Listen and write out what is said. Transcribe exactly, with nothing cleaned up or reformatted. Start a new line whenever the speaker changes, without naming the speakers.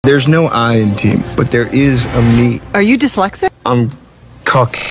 There's no I in team, but there is a me.
Are you dyslexic?
I'm cock.